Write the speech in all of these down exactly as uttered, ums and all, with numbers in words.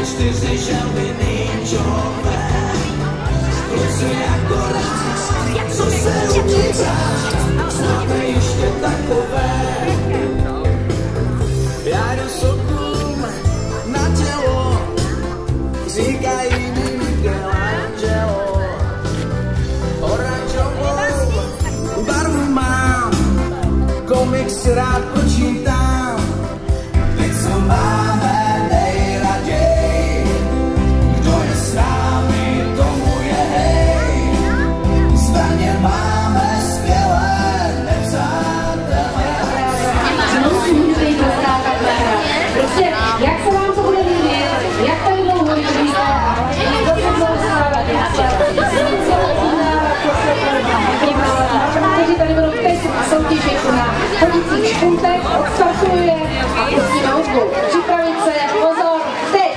čtyři želvy ninjové. Kluci akorát, co se ubírá, znáte ještě takové. Já jdu sokům na tělo, říkají mi Michelangelo. Oranžovou barvu mám, komiks rád počítám. Teď co máme nejraději, kdo je s námi, tomu je hej. Zbraně máme skvělé, nepřátelé. Musíte jít zastávat na hra. Prostě, jak se vám to bude líbit, jak tady dlouho vydržíte a zase budou stávat. Kteří tady budou teď soutěžit na chodících špuntech, odstartuje a pustíme hudbu. Připravit se, pozor, teď!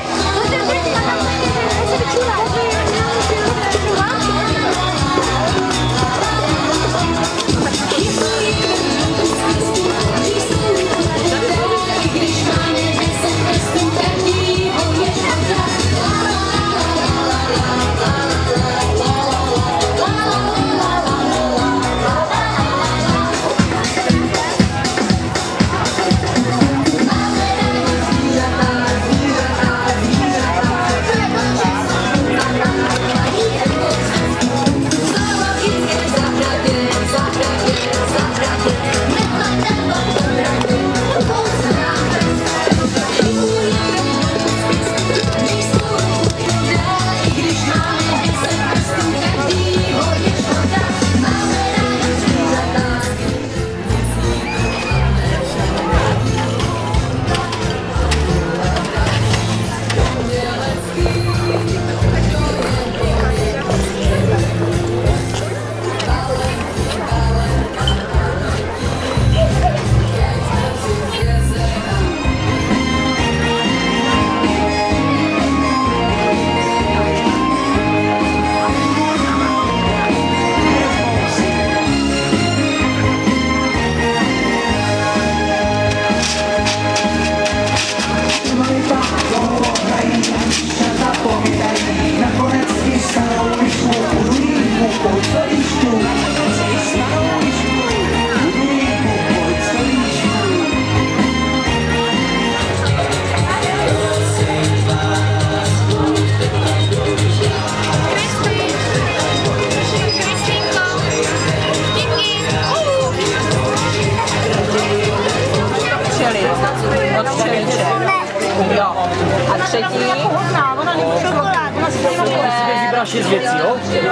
A třetí? Ona nemůže šokoládu, ona si to musíte vybrat šest věcí, jo?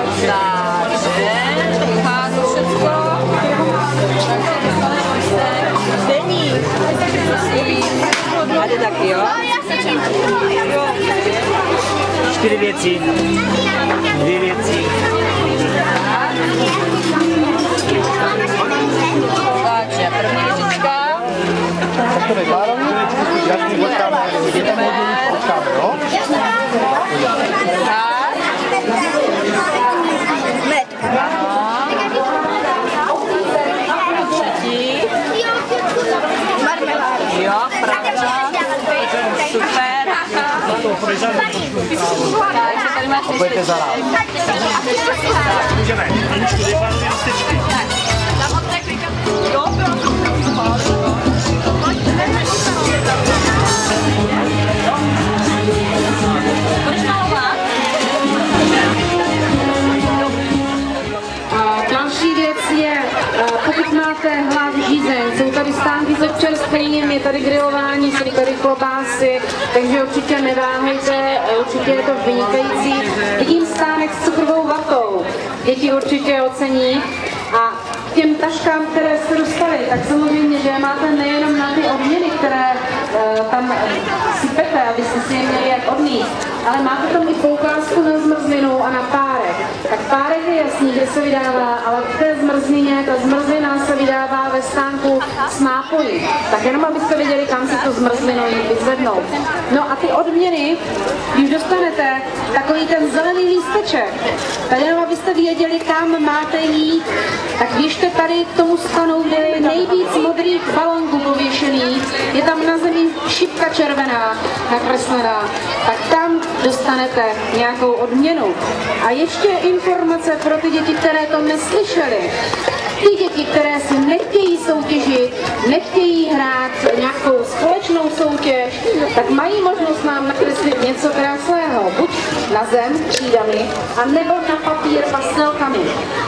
Takže, vychází všecko. Denní. A jde taky, jo? Čtyři věci. Dvě věci. Takže, první věcička. To nekládám, jasný potkáme, je tam hodně potkáme, jo? Třetí. Jo, pravda. Super. Takže tady máš Pojďte za rád. Můžeme. Aničku, dej pánové listečky. Tam od té klikat. Jo, Další věc je, pokud máte hlad žízeň, jsou tady stánky s občerstvením, je tady grilování, jsou tady klobásy, takže určitě neváhejte, určitě je to vynikající. Vidím stánek s cukrovou vatou, děti určitě ocení. A těm taškám, které jste dostali, tak samozřejmě, že máte nejenom na ty odměny, které uh, tam sypete, abyste si je měli jak odníst, ale máte tam i poukázku na zmrzlinu a na párek. Tak párek je jasný, kde se vydává, ale v té zmrzlině, ta zmrzlina se vydává ve stánku s nápojí. Tak jenom abyste věděli, kam si tu zmrzlinu vyzvednout. No a ty odměny, když dostanete takový ten zelený lísteček, tady jenom abyste věděli, kam máte jít, tak běžte tady k tomu stanu, kde je nejvíc modrých balonků pověšených, je tam na zemi šipka červená nakreslená, tak tam dostanete nějakou odměnu. A ještě informace pro ty děti, které to neslyšely. Ty děti, které si nechtějí soutěžit, nechtějí hrát nějakou společnou soutěž, tak mají možnost nám nakreslit něco krásného, buď na zem třídami, anebo na papír pastelkami.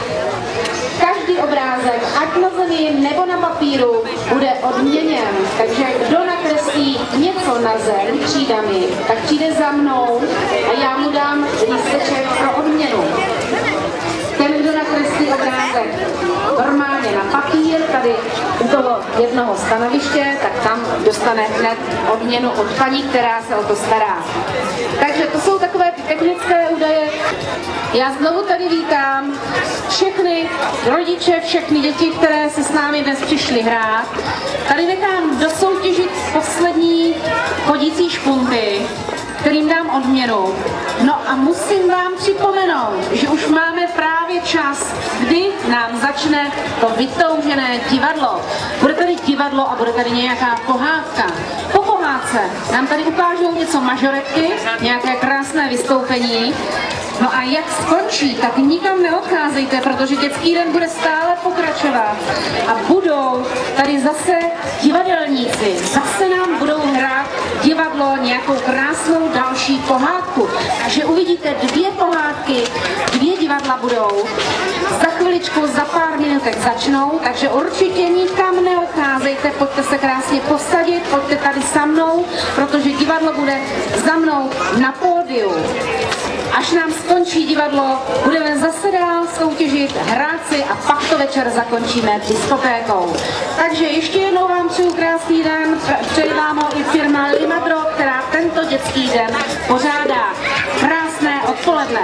Každý obrázek, ať na zemi nebo na papíru, bude odměněn. Takže kdo nakreslí něco na zem třídami, tak přijde za mnou a já mu dám lísteček pro odměnu. Ten, kdo nakreslí obrázek normálně na papír, tady u toho jednoho stanoviště, tak tam dostane hned odměnu od paní, která se o to stará. Takže to jsou takové technické údaje. Já znovu tady vítám všechny rodiče, všechny děti, které se s námi dnes přišly hrát. Tady nechám dosoutěžit poslední chodící špunty, kterým dám odměnu. No a musím vám připomenout, že už máme právě čas, kdy nám začne to vytoužené divadlo. Bude tady divadlo a bude tady nějaká pohádka. Po pohádce nám tady ukážou něco mažoretky, nějaké krásné vystoupení. No a jak skončí, tak nikam neodcházejte, protože dětský den bude stále pokračovat. A budou tady zase divadelníci. Zase nám budou hrát divadlo, nějakou krásnou další pohádku. Takže uvidíte dvě pohádky, dvě divadla budou. Za chviličku, za pár minutek začnou, takže určitě nikam neodcházejte, pojďte se krásně posadit, pojďte tady za mnou, protože divadlo bude za mnou na pódiu. Až nám skončí divadlo, budeme zase dál soutěžit, hrát si a pak to večer zakončíme diskotékou. Takže ještě jednou vám přeju krásný den, přeji vám ho i firma Limadro, která tento dětský den pořádá. Krásné odpoledne.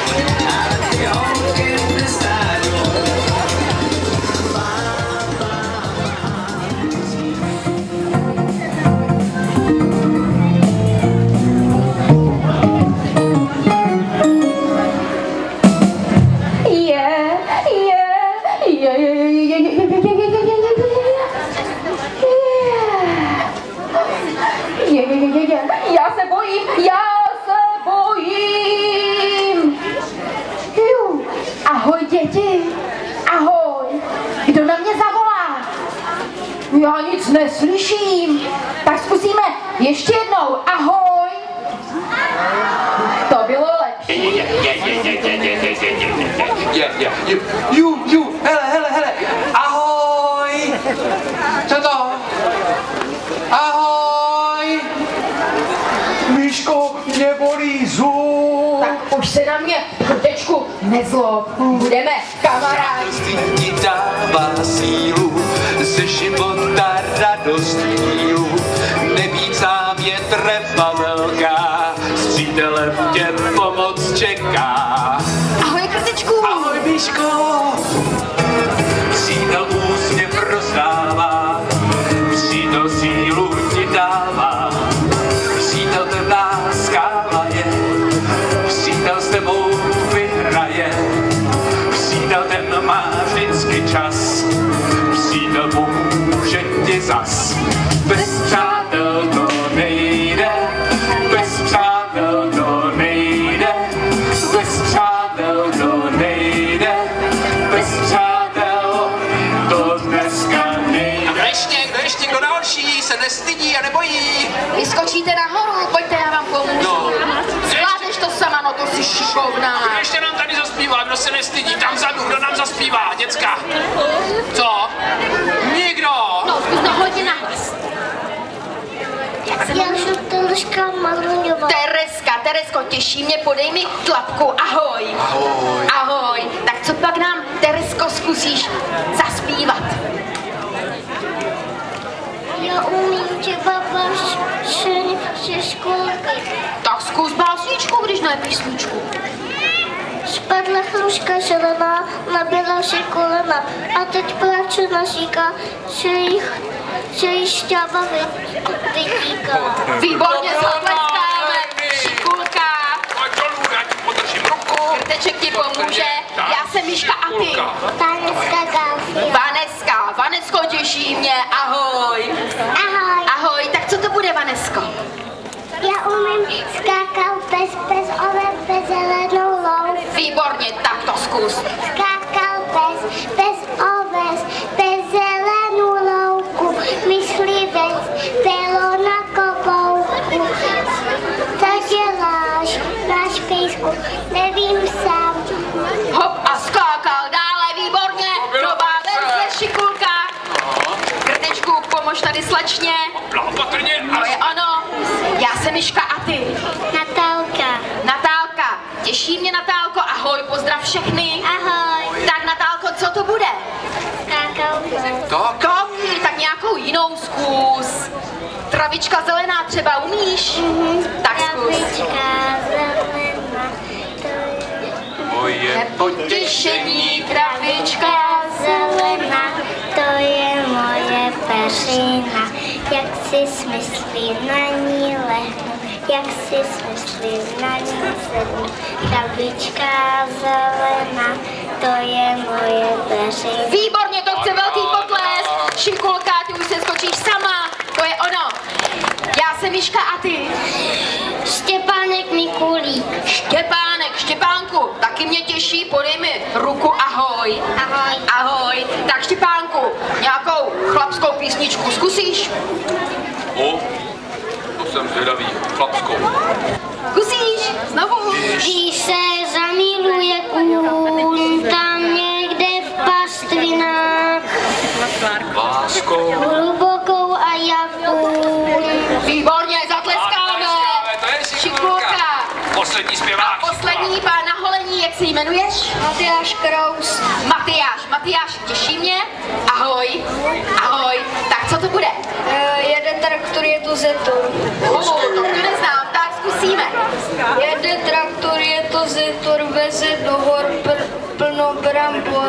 Já se bojím, já se bojím. Jú. Ahoj děti, ahoj. Kdo na mě zavolá? Já nic neslyším. Tak zkusíme ještě jednou. Ahoj. To bylo lepší. Ju, ju, hele, hele, hele. Ahoj. Co to? Ahoj. Míško, mě bolí zub. Tak už se na mě, krtečku, nezlob. Budeme kamarádi. Ti dává sílu, ze života radost mílu. Nebýt sám je trefa velká, s přítelem tě pomoc čeká. Ahoj, krtečku. Ahoj, Míško. Přítel úsměv rozdává, přítel sílu ti dává. Přítel tvrdá skála je, přítel s tebou vyhraje. Přítel ten má vždycky čas, přítel pomůže ti zas. Bez přátel to nejde, bez přátel to nejde, bez přátel to nejde, bez přátel to dneska nejde. Kdo ještě, kdo ještě, kdo další se nestydí a nebojí? Vyskočíte nahoru, pojďte, já vám pomůžu. No. Zvládneš to sama, no to jsi šikovná. Kdo ještě nám tady zaspívá, kdo se nestydí, tam vzadu, kdo nám zaspívá, děcka? Co? Nikdo! No, zkus to hodně nahlas. Já jsem Tereska Maruňová. Tereska, Teresko, těší mě, podej mi tlapku, ahoj. Ahoj. Ahoj. Tak co pak nám, Teresko, zkusíš zaspívat? Já umím třeba básně ze školky. Tak zkus básničku, když ne písničku. Spadla hruška zelená, nabila si kolena a teď pláče naříká, že jich, že jí šťáva vytíká. Výborně, zatleskáme. Miška a ty? Vaneska Galfio. Vaneska, Vanesko, těší mě, ahoj. Ahoj. Ahoj, tak co to bude, Vanesko? Já umím skákat bez, bez oven, bez zelenou louku. Výborně, tak to zkus. Skákal bez, bez oves, bez zelenou louku. Myslivec bylo na kobouku. Co děláš na špejsku? Nevím sám. Hop a skákal dále, výborně. Nová verze, šikulka. Krtečku, pomož tady slečně. Opatrně. To je ono. Já jsem Miška a ty? Natálka. Natálka. Těší mě, Natálko, ahoj, pozdrav všechny. Ahoj. Tak Natálko, co to bude? Skákal bez. Kopí, tak nějakou jinou zkus. Travička zelená třeba umíš? Mm-hmm. Tak zkus. Travička zelená, to je Moje Potěšení, travička. zelená, to je moje peřina. Jak si smyslí na ní lehnu, jak si smyslí na ní sednu. Travička zelená, to je moje peřina. Výborně, to chce velký potlesk. Šikulka, ty už se skočíš sama. To je ono. Já jsem Miška a ty? Štěpánek Mikulík. Štěpánek, Štěpánku, taky mě těší, podej mi ruku, ahoj. Ahoj. Ahoj. Tak Štěpánku, nějakou chlapskou písničku zkusíš? O, to jsem zvědavý, chlapskou. Zkusíš? Znovu? Když se zamiluje kůň tam někde v pastvinách, Láskou. hlubokou a jakou. Výborně, zatleskáme. To je Šikulka. Poslední zpěvák. Poslední pán na holení, jak se jmenuješ? Matyáš Kraus. Matyáš, Matyáš, těší mě. Ahoj. Ahoj. Tak co to bude? Uh, jede traktor, je to Zetor. Uh, to tu neznám, tak zkusíme. Jede traktor, je to Zetor, veze do hor pr- plno brambor.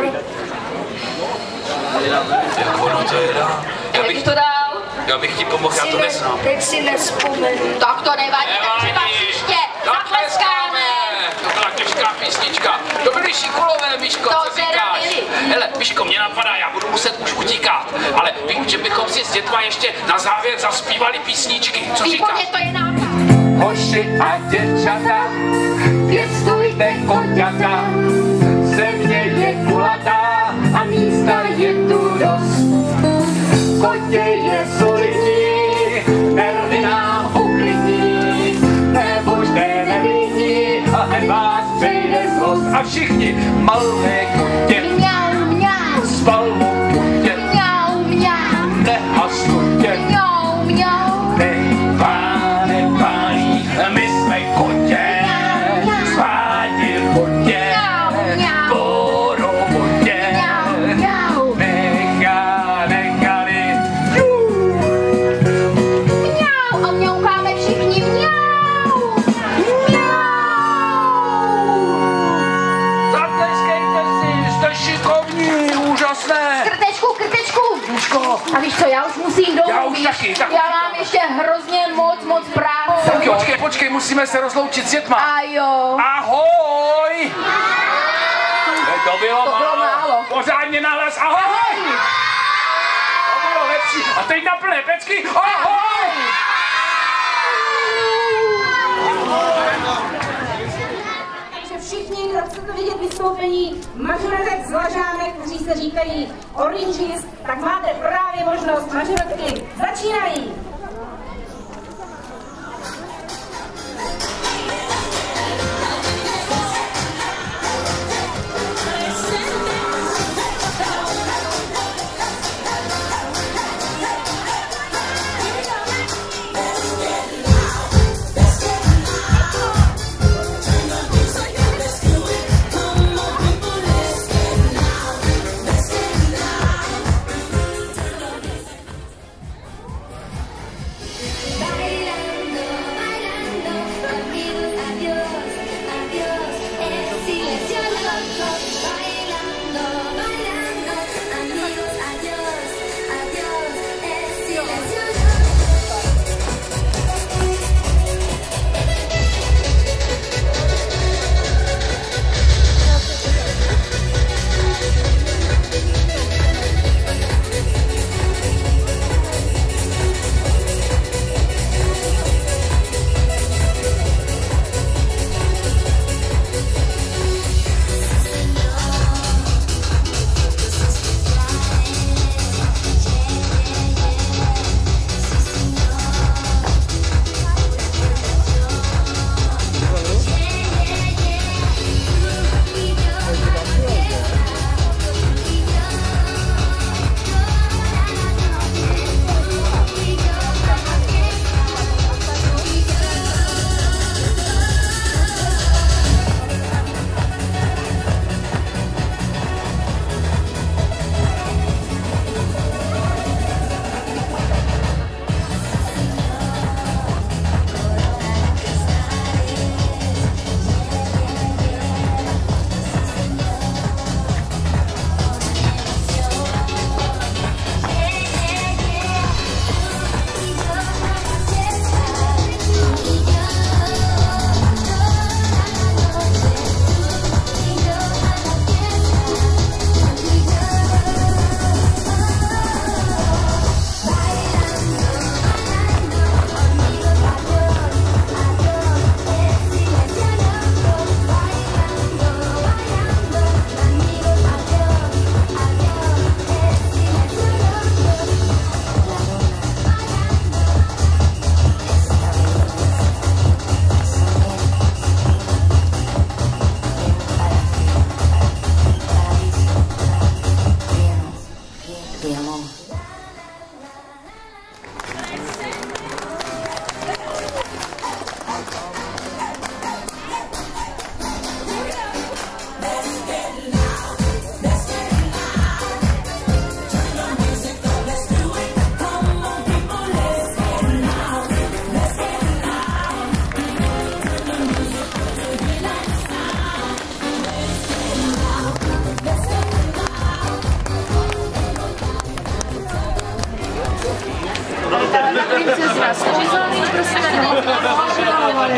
Jak ono to je dál? Já Jak bych, bych to dal? já bych ti pomohl, já to neznám. Teď si nespomenu. Tak to nevadí, tak třeba příště. Zatleskáme. To byla těžká písnička. To byly šikulové, Miško, To co teda říkáš? byly. Hele, Miško, mě napadá, já budu muset už utíkat. Ale vím, že bychom si s dětma ještě na závěr zaspívali písničky. Co Výborně, říkáš? to je nápad. Hoši a děvčata, pěstujte koťata, země je kulatá a místa je tu dost. Kotě je solidní, nervy nám uklidní, nebuďte nevinní a hned vás přejde zlost. A všichni malé kotě, Mňau, mňau, spalmu kutě, mňau, mňau, nehasnutě, mňau, mňau. nejpáne pálí, my jsme kotě, spádě v kotě, po robotě, Mňau, nechá, nechali, mňau a mňaukáme všichni mňau, Zatleskejte si, jste šikovní, úžasné. Krtečku, krtečku. Miško, A víš co, já už musím domů, Já už víš? taky, tak Já mám ještě hrozně moc, moc práce. tak počkej, počkej, musíme se rozloučit s dětma. A jo. Ahoj! To bylo, To bylo málo. Pořádně nahlas, ahoj! To bylo lepší. A teď na plné pecky, ahoj! Takže všichni, kdo chcete vidět vystoupení mažoretek z Lažánek, kteří se říkají Oranges, tak máte právě možnost. Mažoretky začínají!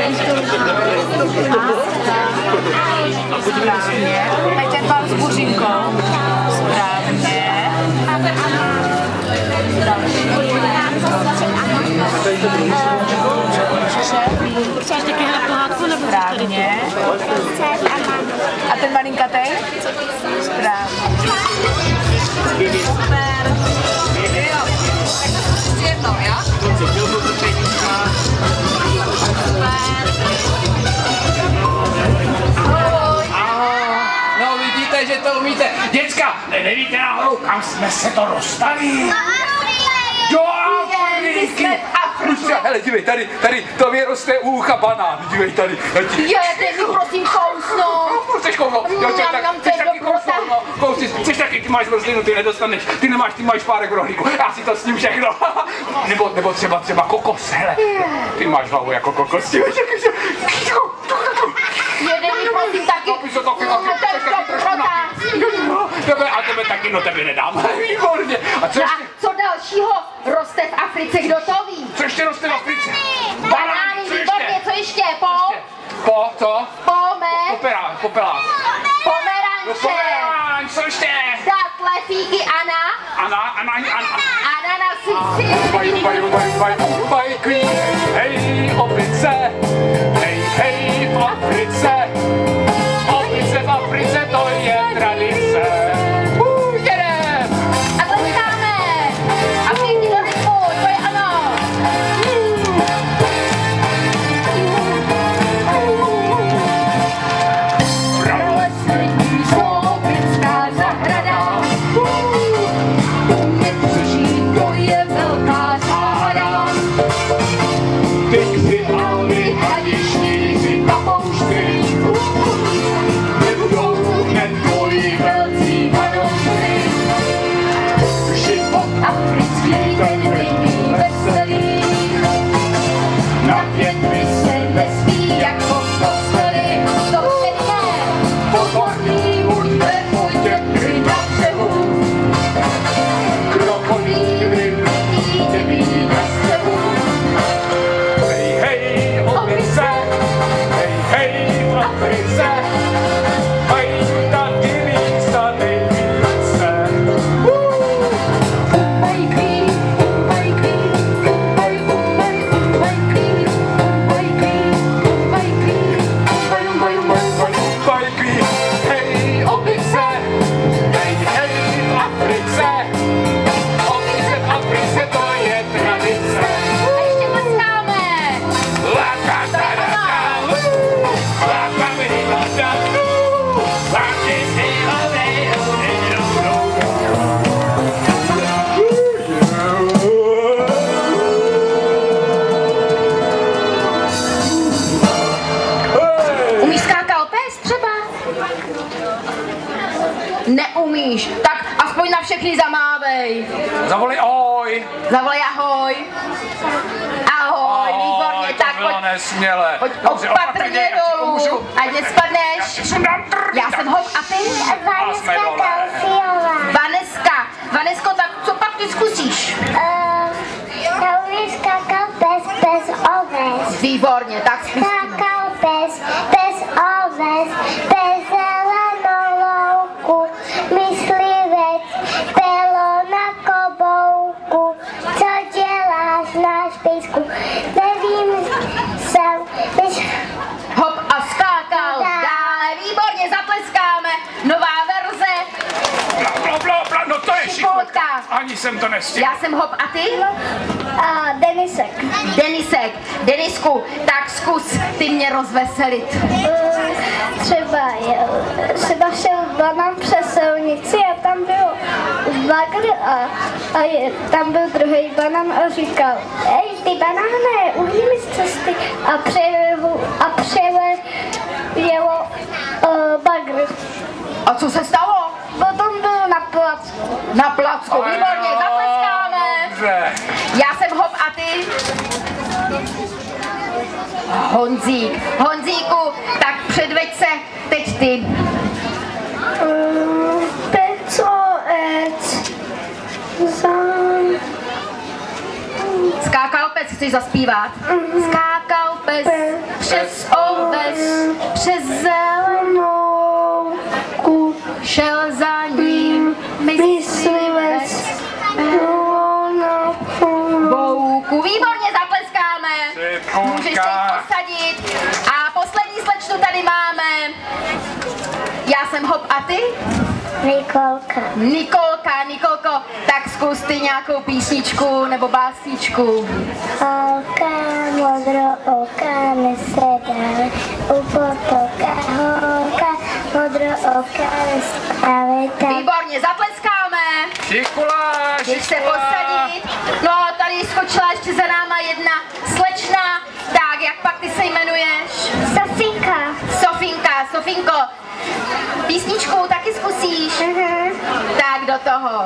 Správně. Teď ten pán s buřinkou. Správně. Chceš takyhle pohádku nebo správně. A ten malinkatej? Správně. Super. Jo. Ještě jednou, jo? No vidíte, že to umíte. Děcka, ne, nevíte náhodou, kam jsme se to dostali? Do Afriky! Hele, dívej, tady, tady, to mě roste u ucha banán, dívej tady. Je, teď mi prosím kousnout. Chceš kousnout? Jo, chceš, tak, chceš taky kousnout, no, kousni, chceš taky, ty máš zmrzlinu, ty nedostaneš, ty nemáš, ty máš párek v rohlíku, já si to s ním všechno. Nebo, nebo třeba, třeba kokos, hele, ty máš hlavu jako kokos, dívej, Jeden mi prosím taky. Taky se taky, taky, taky, taky trošku na... Tebe, a tebe taky, no tebe nedám, výborně. A co ještě? A co dalšího roste v Africe, kdo to ví? Co ještě roste v Africe? Banány, výborně, co ještě? Po? Po, co? Pome? Popera, popelák. Pomeranče. Pomeranč, co ještě? Dátle, fíky, ana. Ana, ana, ana. Ananasy, Baj, baj, baj, baj, baj, queen. Hej, opice. Hej, hej, v Africe. Opice v Africe, to je tradice. Uh, jedem. A tleskáme. A všichni do rytmu, to je ano. Prolesní tropická zahrada. Nepřežít, to je velká záhada. Tygři, alvy, hadišníři, papoušci. Nebudou hned tvoji velcí panoušci. Život Africký ten není veselý. na větvi se Nespí jako kostely. To tedy ne. Pokorný buďte, pojďte kry na břehu. krokodýly Vidíte být na střehu. hej, hej, opice, hej, hej, v Africe, mají tady místa nejvíce. Umbajkví, umbajkví, umbaj, umbaj, umbajkví, umbajkví, umbajkví, umbaj, umbaj, umbaj, umbaj. Bajky, hej, opice, hej, hej, v Africe, opice v Africe, to je tradice. A ještě tleskáme. La ta ta ta ta, uh, la ta mi la ta tu, la ti si la de o de do do do. Umíš skákalpes třeba? Neumíš, tak aspoň na všechny zamávej. Zavolej ahoj. Zavolej ahoj. Ahoj, výborně, tak to bylo pojď, nesmělé. pojď Dobře, opatrně dolů, pomůžu. ať nespadneš. Sundám trh. Já jsem hop a ty? Vaneska Kalfiová. Vaneska, Vanesko, tak co pak ty zkusíš? Já umím skákat bez, bez oves. Výborně, tak zkusíme. Skákal bez, bez oves, bez zelenou louku. Myslivec bylo na kobouku. Co děláš na špejsku? Nevím, jsem, když... Hop a skákal, dále, výborně, zatleskáme. Nová verze. Bla, bla, bla, bla, no to je šichota. Šichota. Ani jsem to nestihl. Já jsem hop a ty? A Denisek. Denisek, Denisku, tak zkus ty mě rozveselit. Třeba, třeba šel banán přes silnici a tam byl bagr a, a je, tam byl druhý banán a říkal: Ej, ty banáne, uhni mi z cesty. A přejelo, a přejelo uh, bagr. A co se stalo? Potom byl na placku. Na placku, výborně, zatleskáme. Dobře. Já jsem hop a ty? Honzík, Honzíku, tak předveď se teď ty. Um, Pecovec. Za... Skákal pes, chceš zaspívat? Skákal pes přes oves, přes zelenou louku, šel za ním myslivec Bouku. Výborně, zatleskáme. Můžeš se posadit. A poslední slečnu tady máme. Já jsem Hop a ty? Nikolka. Nikolka, Nikolko, tak zkus ty nějakou písničku nebo básničku. Holka, modrooká, nesedá u potoka. Holka, modrooká, nestavita. Výborně, zatleskáme. Šikuláš, Když se posadit. No a tady skočila ještě za náma jedna slečna. Tak, jak pak ty se jmenuješ? Sofinka. Sofinka, Sofinko. Písničku taky zkusíš? Uh-huh. Tak do toho.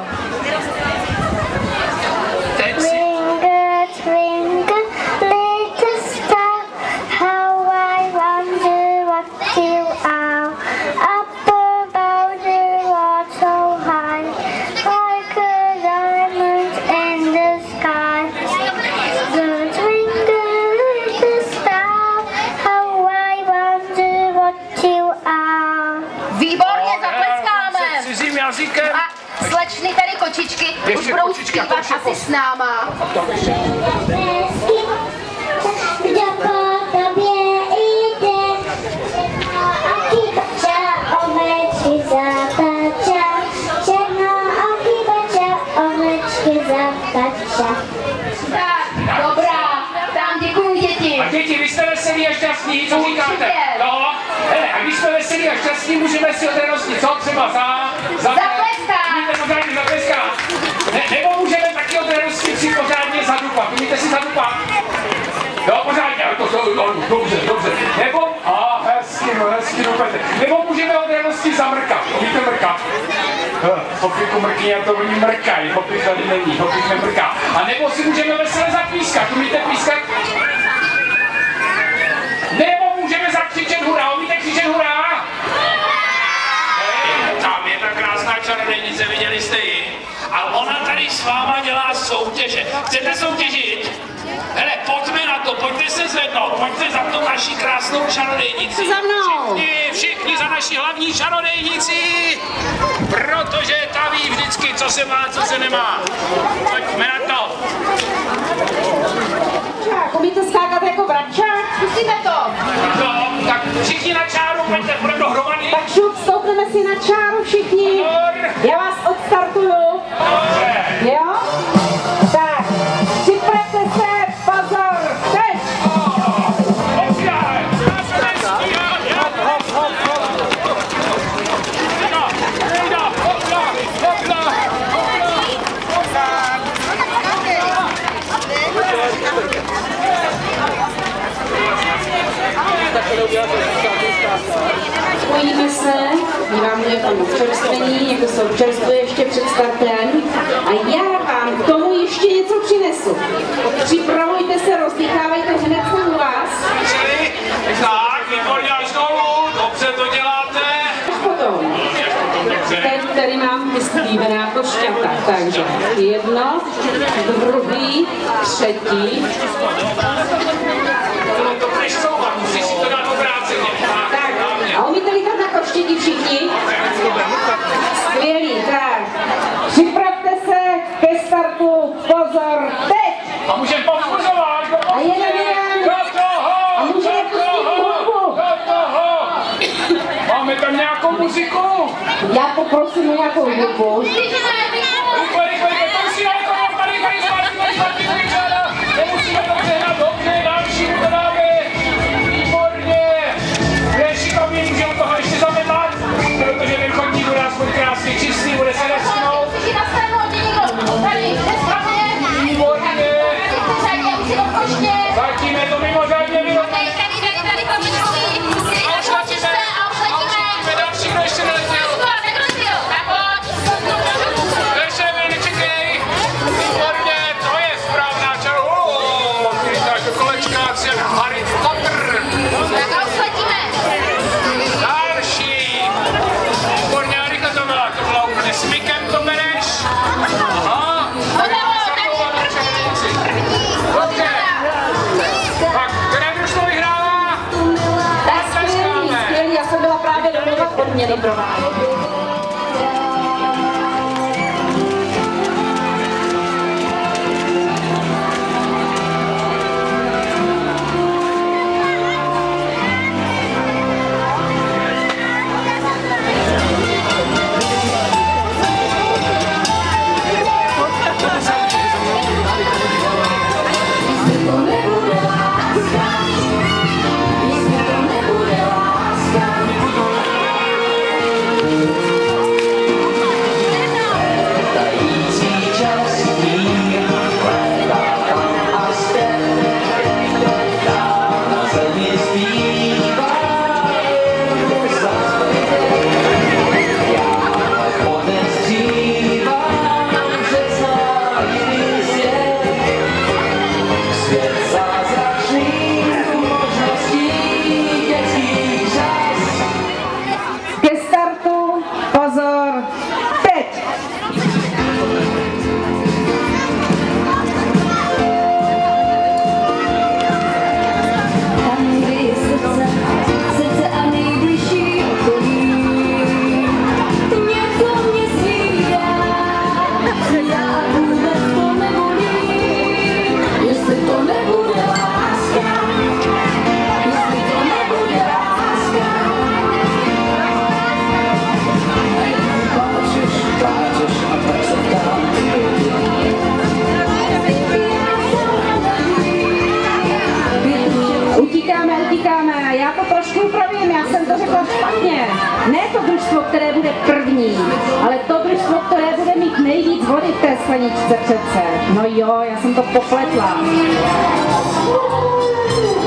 Twinkle, twinkle, little star, how I wonder what you are. Up above the world so high, like a diamond in the sky. The twinkle, little star, how I wonder what you are. Výborně, zatleskáme. Se cizím jazykem. A slečny tady kočičky Ještě už budou kočička, zpívat to už je asi s náma. Kdo po tobě jde, a kybača ovečky zatača, černá a kybača ovečky zatača. Tak, dobrá, tam děkuju děti. A děti, vy jste veselí a šťastní, co Určitě. říkáte? No, hele, a když jsme veselí a šťastní, můžeme si od radosti, co třeba za... za Zatleskat. Umíte pořádně zatleskat. Ne, nebo můžeme taky od radosti si pořádně zadupat. Umíte si zadupat? Jo, pořádně, to, to, to, dobře, dobře. Nebo, a hezky, no, hezky dupete. Nebo můžeme od radosti zamrkat. Umíte mrkat? Hopíku mrký, jak to oni mrkají. Hopík tady není, hopík nemrká. A nebo si můžeme veselé zapískat. Umíte pískat? Nebo můžeme zakřičet hurá. Umíte křičet hurá? Hey, tam je ta krásná čarodějnice, viděli jste ji? A ona tady s váma dělá soutěže. Chcete soutěžit? Hele, pojďme na to, pojďte se zvednout, pojďte za to naši krásnou čarodějnici. Za mnou. Všichni, všichni za naši hlavní čarodějnici, protože ta ví vždycky, co se má, co se nemá. Pojďme na to. Tak, umíte skákat jako vračák? Zkusíme to. No, tak všichni na čáru, pojďte, budeme dohromady. Tak šup, stoupneme si na čáru všichni. Já vás odstartuju. Dobře. Jo? Tak, připravte se, pozor, teď! Spojíme se, díváme tam občerstvení, jako se občerstvuje ještě před startem. A já vám k tomu ještě něco přinesu. Připravujte se, rozdýchávejte, hned jsem u vás. Tak, výborně až dolů, dobře to děláte. Až potom. Teď tady mám vyslíbená košťata, takže jedno, druhý, třetí. To budeš souvat, musíš si to dát obráceně. Tak, a umíte lítat na koštěti všichni? Skvělý, tak. Připravte se ke startu, pozor, teď! A můžeme povzbuzovat. A jeden, Do toho! A můžeme pustit hudbu. Do toho! Máme tam nějakou muziku? Já poprosím o nějakou hudbu. Rychle, rychle, rychle, to musí daleko, tady, tady, zpátky, tady, zpátky, tady, žáda. Nemusíme to přehnat, dobře, další to dáme. Výborně. Je šikovný, můžeme toho ještě zametat, protože ten chodník bude aspoň krásně čistý, bude se nesknout. Výborně. Zatím je to mimořádně vyrovnané. A už letíme, a už letíme další, kdo ještě neletěl. odměny pro vás. Já to trošku upravím, já jsem to řekla špatně. Ne to družstvo, které bude první, ale to družstvo, které bude mít nejvíc vody v té skleničce přece. No jo, já jsem to popletla.